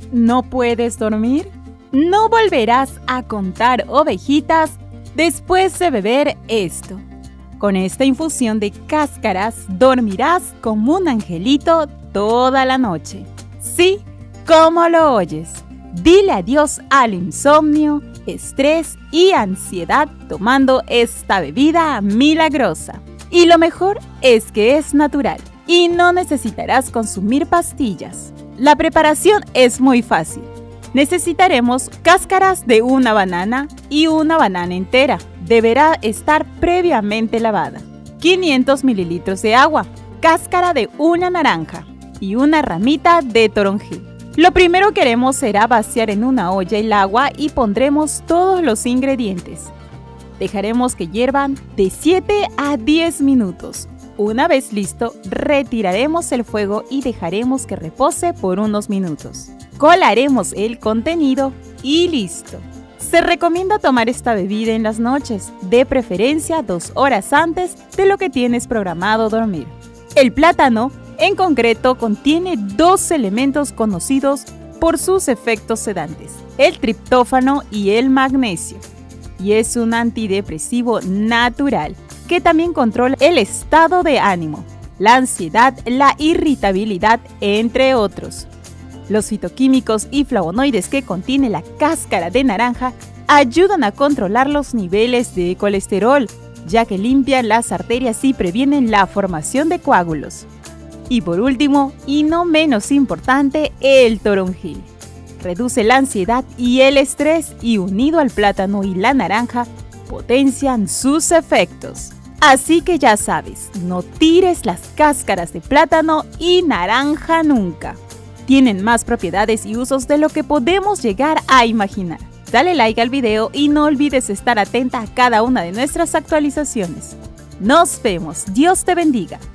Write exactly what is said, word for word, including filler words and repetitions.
¿No puedes dormir? No volverás a contar ovejitas después de beber esto. Con esta infusión de cáscaras dormirás como un angelito toda la noche. Sí, como lo oyes. Dile adiós al insomnio, estrés y ansiedad tomando esta bebida milagrosa. Y lo mejor es que es natural y no necesitarás consumir pastillas. La preparación es muy fácil. Necesitaremos cáscaras de una banana y una banana entera. Deberá estar previamente lavada. quinientos mililitros de agua, cáscara de una naranja y una ramita de toronjil. Lo primero que haremos será vaciar en una olla el agua y pondremos todos los ingredientes. Dejaremos que hiervan de siete a diez minutos. Una vez listo, retiraremos el fuego y dejaremos que repose por unos minutos. Colaremos el contenido y listo. Se recomienda tomar esta bebida en las noches, de preferencia dos horas antes de lo que tienes programado dormir. El plátano, en concreto, contiene dos elementos conocidos por sus efectos sedantes, el triptófano y el magnesio, y es un antidepresivo natural que también controla el estado de ánimo, la ansiedad, la irritabilidad, entre otros. Los fitoquímicos y flavonoides que contiene la cáscara de naranja ayudan a controlar los niveles de colesterol, ya que limpian las arterias y previenen la formación de coágulos. Y por último, y no menos importante, el toronjil. Reduce la ansiedad y el estrés y unido al plátano y la naranja, potencian sus efectos. Así que ya sabes, no tires las cáscaras de plátano y naranja nunca. Tienen más propiedades y usos de lo que podemos llegar a imaginar. Dale like al video y no olvides estar atenta a cada una de nuestras actualizaciones. Nos vemos, Dios te bendiga.